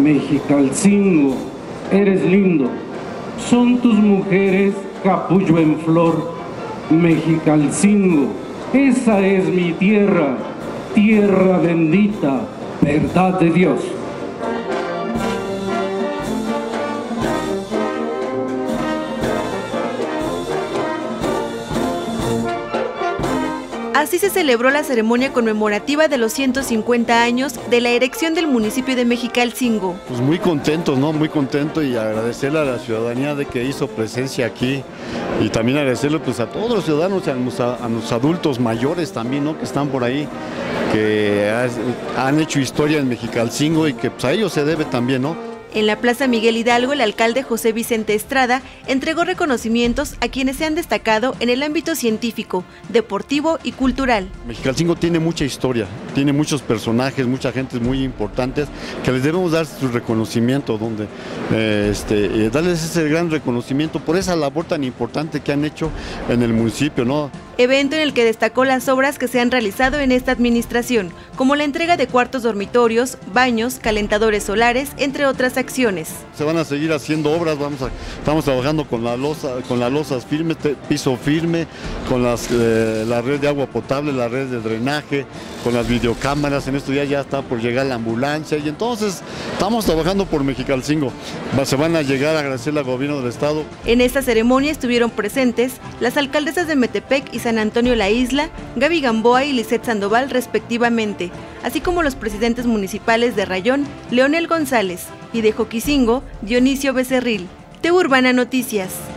Mexicalcingo, eres lindo, son tus mujeres capullo en flor. Mexicalcingo, esa es mi tierra, tierra bendita, verdad de Dios. Así se celebró la ceremonia conmemorativa de los 150 años de la erección del municipio de Mexicalcingo. Pues muy contentos, ¿no? Muy contento, y agradecerle a la ciudadanía de que hizo presencia aquí, y también agradecerle pues a todos los ciudadanos, a los adultos mayores también, ¿no? Que están por ahí, que han hecho historia en Mexicalcingo y que pues, a ellos se debe también, ¿no? En la Plaza Miguel Hidalgo, el alcalde José Vicente Estrada entregó reconocimientos a quienes se han destacado en el ámbito científico, deportivo y cultural. Mexicalcingo tiene mucha historia, tiene muchos personajes, mucha gente muy importantes que les debemos dar su reconocimiento, darles ese gran reconocimiento por esa labor tan importante que han hecho en el municipio, ¿no? Evento en el que destacó las obras que se han realizado en esta administración, como la entrega de cuartos dormitorios, baños, calentadores solares, entre otras acciones. Se van a seguir haciendo obras, estamos trabajando con las losas firmes, piso firme, con la red de agua potable, la red de drenaje, con las videocámaras. En estos días ya está por llegar la ambulancia, y entonces estamos trabajando por Mexicalcingo. Se van a llegar a agradecerle al gobierno del estado. En esta ceremonia estuvieron presentes las alcaldesas de Metepec y San Antonio La Isla, Gaby Gamboa y Lisette Sandoval respectivamente, así como los presidentes municipales de Rayón, Leonel González, y de Joquicingo, Dionisio Becerril. TV Urbana Noticias.